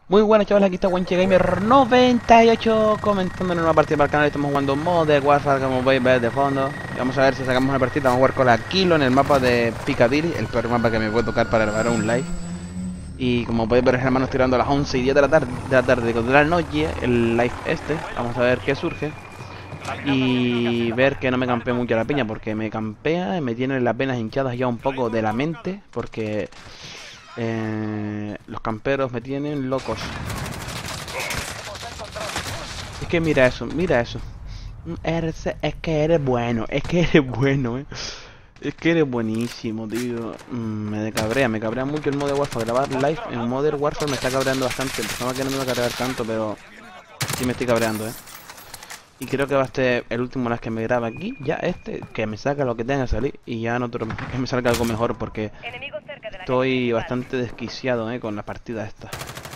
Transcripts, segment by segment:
Muy buenas chavales, aquí está Wenche Gamer 98 comentando en una partida para el canal. Estamos jugando Modern Warfare, como podéis ver de fondo. Y vamos a ver si sacamos una partida. Vamos a jugar con la Kilo en el mapa de Piccadilly, el peor mapa que me puede tocar para grabar un live. Y como podéis ver, hermanos, tirando a las 11:10 de la noche, el live este. Vamos a ver qué surge. Y ver que no me campee mucho la peña, porque me campea y me tiene las venas hinchadas ya un poco de la mente, porque los camperos me tienen locos. Es que mira eso, mira eso. Es que eres bueno, es que eres bueno, eh. Es que eres buenísimo, tío. Me cabrea mucho el Modern Warfare. Grabar live en Modern Warfare me está cabreando bastante. Pensaba que no me iba a cabrear tanto, pero sí me estoy cabreando, Y creo que va a ser el último las que me graba aquí. Ya este, que me saca lo que tenga que salir. Y ya en otro, que me salga algo mejor, porque estoy bastante desquiciado, con la partida esta.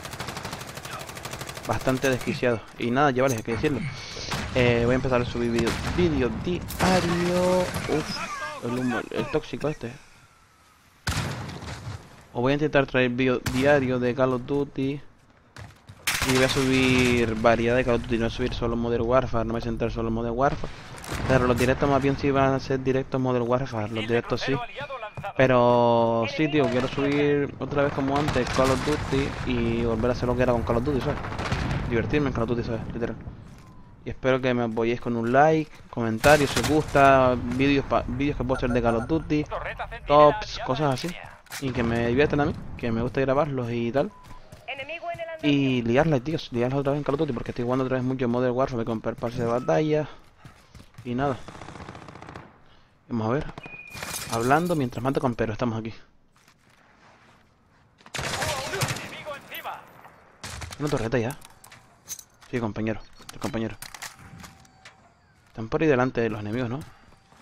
Bastante desquiciado. Y nada, ya vale, hay que decirlo. Voy a empezar a subir vídeo diario. Uf, el tóxico este. O voy a intentar traer vídeo diario de Call of Duty. Y voy a subir variedad de Call of Duty. No voy a subir solo Modern Warfare. No voy a centrar solo Modern Warfare. Pero los directos más bien sí van a ser directos Modern Warfare. Los directos sí. Pero sí, tío, quiero subir otra vez como antes Call of Duty. Y volver a hacer lo que era con Call of Duty, ¿sabes? Divertirme en Call of Duty, ¿sabes? Literal. Y espero que me apoyéis con un like, comentarios si os gusta, vídeos que puedo hacer de Call of Duty, tops, cosas así. Y que me diviertan a mí, que me gusta grabarlos y tal. Y liarla, tío, liarla otra vez en Call of Duty, porque estoy jugando otra vez mucho en Modern Warfare, me compré el pase de batalla. Y nada. Vamos a ver. Hablando mientras mato camperos, estamos aquí. Una torreta ya. Sí, compañero, compañero. Están por ahí delante de los enemigos, ¿no?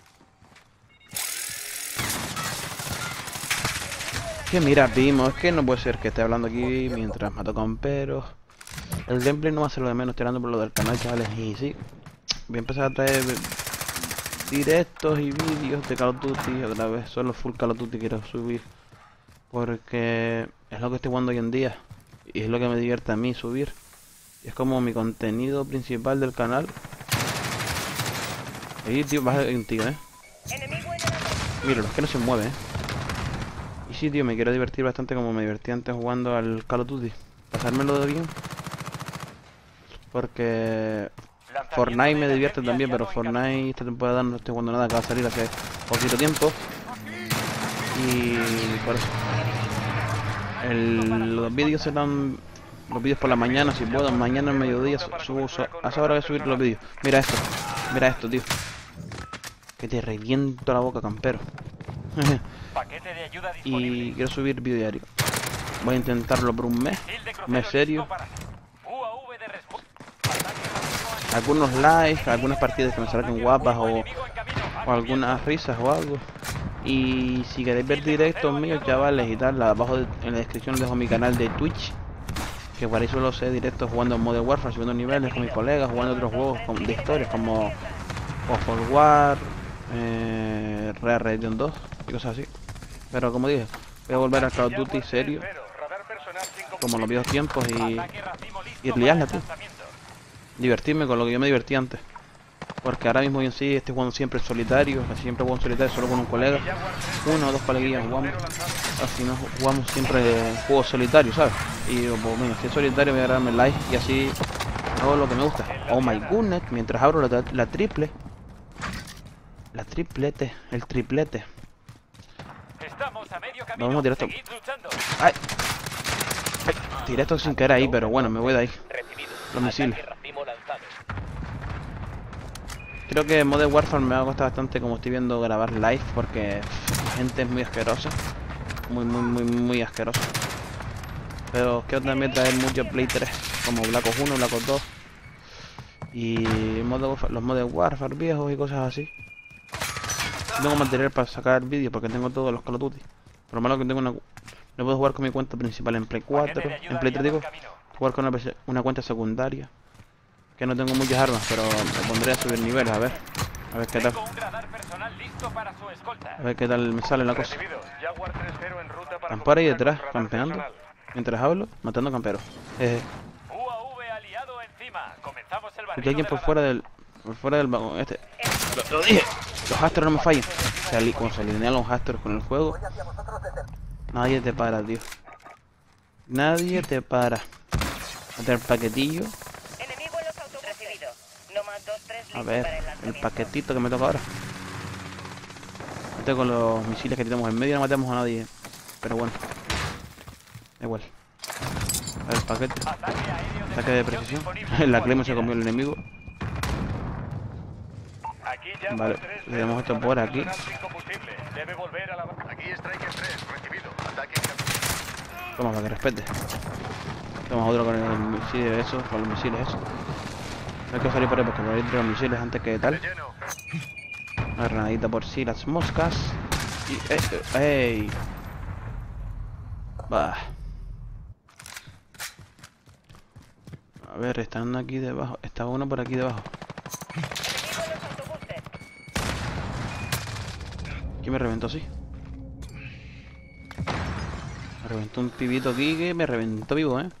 Que mira, Pimo, es que no puede ser que esté hablando aquí mientras mato camperos. El gameplay no va a ser lo de menos, tirando por lo del canal, chavales. Y sí, voy a empezar a traer directos y vídeos de Call of Duty. Otra vez, solo full Call of Duty quiero subir. Porque es lo que estoy jugando hoy en día. Y es lo que me divierte a mí subir. Y es como mi contenido principal del canal. Ahí, tío, baja un tío, Míralo, es que no se mueve, Y sí, tío, me quiero divertir bastante como me divertí antes jugando al Call of Duty. Pasármelo de bien. Porque Fortnite me divierte también, pero Fortnite esta temporada no estoy jugando nada, que va a salir hace poquito tiempo. Y por eso. Los vídeos serán los vídeos por la mañana, si puedo. Mañana al mediodía subo, a esa hora voy a subir los vídeos. Mira esto, tío. Que te reviento la boca, campero. Y quiero subir vídeo diario. Voy a intentarlo por un mes serio. Algunos likes, algunas partidas que me salgan guapas o algunas risas o algo. Y si queréis ver directos míos, chavales, y tal, abajo en la descripción dejo mi canal de Twitch. Que por ahí solo sé directos jugando en Modern Warfare, subiendo niveles con mis colegas, jugando otros juegos de historias como World War, Red Redemption 2 y cosas así. Pero como dije, voy a volver a Call of Duty serio, como en los viejos tiempos y liarla, tío. Divertirme con lo que yo me divertí antes. Porque ahora mismo yo en sí estoy jugando siempre en solitario, casi siempre juego en solitario solo con un colega. Uno o dos coleguillas jugamos. Así no jugamos siempre juegos solitarios, ¿sabes? Y digo, pues mira, si es solitario voy a darme el like y así hago lo que me gusta. Oh my goodness, mientras abro la triple. La triplete, el triplete. Vamos directo. ¡Ay! ¡Ay! Tiré esto sin querer ahí, pero bueno, me voy de ahí. Los misiles. Creo que Modern Warfare me va a costar bastante como estoy viendo grabar live porque la gente es muy asquerosa. Muy asquerosa. Pero quiero también traer mucho Play 3 como Black Ops 1, Black Ops 2 y los Modern Warfare viejos y cosas así. No tengo material para sacar vídeos porque tengo todos los Call of Duty. Pero lo malo que tengo no puedo jugar con mi cuenta principal en Play 4, en Play 3 digo, jugar con una cuenta secundaria. Que no tengo muchas armas, pero me pondré a subir niveles, a ver qué tal. A ver qué tal me sale la cosa. Están por ahí detrás, campeando. Mientras hablo, matando camperos. UAV aliado encima. Comenzamos el Escuché a alguien barrido por de fuera del... Por fuera del vagón. Lo dije. Los astros no me fallan. Cuando se alinean los astros con el juego, nadie te para, tío. Nadie te para. Meter el paquetillo. Enemigo en los autos recibido. No más 2-3 A listo ver, para el el lanzamiento. paquetito que me toca ahora. Este con los misiles que tenemos en medio no matamos a nadie. Pero bueno. Da igual. A ver, el paquete. ataque aéreo de Ataque de precisión precisión. disponible. La Clemo se comió el enemigo. Aquí ya Vale, tenemos esto por aquí. Debe volver a la... Aquí Striker 3, recibido. Ataque en camino. Toma, para que respete. Toma otro con el misil eso, con los misiles eso. Hay que salir por ahí porque por ahí entre los misiles antes que De tal. lleno. Una granadita por si las moscas. Y ¡ey! Va. A ver, están aquí debajo. Está uno por aquí debajo. Enemigo en los autobuses. ¿Quién me reventó así? Me reventó un pibito aquí que me reventó vivo, ¿eh?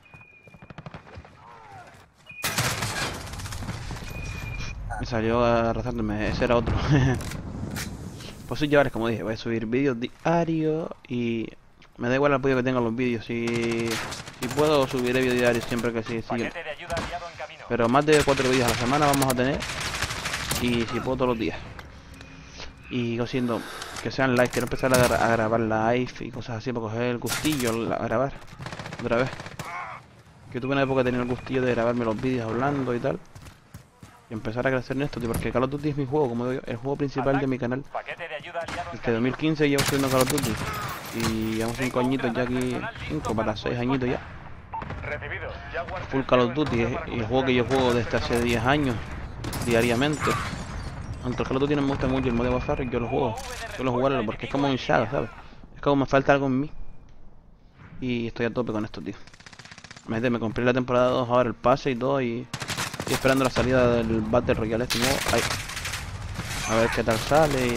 Me salió arrastrándome, ese era otro. Pues sí, chavales, como dije, voy a subir vídeos diarios y me da igual el apoyo que tengan los vídeos. Si puedo, subiré vídeos diarios siempre que sí. Paquete de ayuda aliado en camino. Pero más de 4 vídeos a la semana vamos a tener. Y si puedo, todos los días. Y cosiendo que sean live, quiero empezar a grabar live y cosas así para coger el gustillo a grabar otra vez. Que tuve una época de tener el gustillo de grabarme los vídeos hablando y tal. Y empezar a crecer en esto, tío, porque Call of Duty es mi juego, como digo, el juego principal de mi canal. Paquete de ayuda aliado en Desde 2015 llevo subiendo Call of Duty. Y llevamos 5 añitos ya aquí, 5 para 6 añitos ya. Recibido. Jaguar Full Call of Duty, y el juego que yo juego desde hace 10 años, diariamente. Aunque el Call of Duty no me gusta mucho el Modern Warfare, yo lo juego. Suelo jugarlo porque es como un saga, ¿sabes? Es como me falta algo en mí. Y estoy a tope con esto, tío. Me compré la temporada 2 ahora, el pase y todo, y esperando la salida del Battle Royale este nuevo. Ay. A ver qué tal sale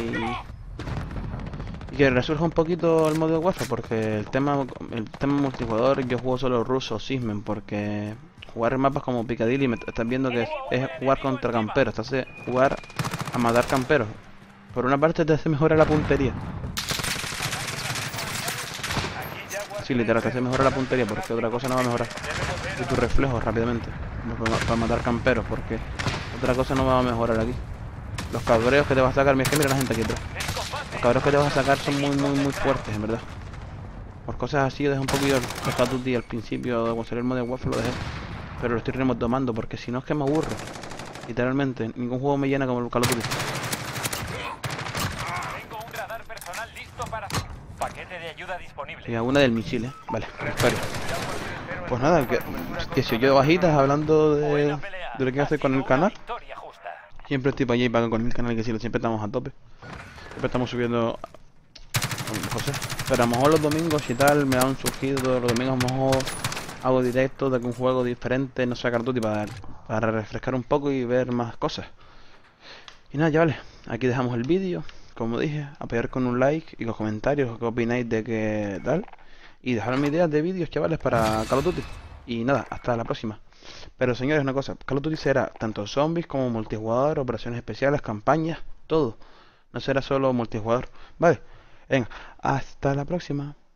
y que resurja un poquito el modo de Warfare, porque el tema multijugador yo juego solo ruso Sismen, porque jugar en mapas como Piccadilly me están viendo que es jugar contra camperos, te hace jugar a matar camperos. Por una parte te hace mejorar la puntería. Sí, literal, te hace mejorar la puntería, porque otra cosa no va a mejorar. Y tus reflejos rápidamente para matar camperos, porque otra cosa no va a mejorar aquí. Los cabreos que te vas a sacar, mira la gente aquí atrás. Los cabreos que te vas a sacar son muy fuertes, en verdad. Por cosas así yo dejé un poquito el Call of Duty al principio, cuando salió el Modern Warfare lo dejé. Pero lo estoy retomando porque si no es que me aburro. Literalmente, ningún juego me llena como el Call of Duty. Tengo un radar personal listo para... Paquete de ayuda disponible. Y alguna del misil, Vale, espero. Pues nada, que si yo bajitas hablando de lo que hace con el canal. Victoria justa. Siempre estoy para allá y para con el canal, que siempre estamos a tope. Siempre estamos subiendo cosas. Pero a lo mejor los domingos y tal me han surgido, los domingos a lo mejor hago directo de algún juego diferente, no sé, Call of Duty para refrescar un poco y ver más cosas. Y nada, ya vale, aquí dejamos el vídeo. Como dije, apoyar con un like y los comentarios, qué opináis de qué tal. Y dejarme ideas de vídeos, chavales, para Call of Duty. Y nada, hasta la próxima. Pero señores, una cosa, Call of Duty será tanto zombies como multijugador, operaciones especiales, campañas, todo. No será solo multijugador. Vale, venga, hasta la próxima.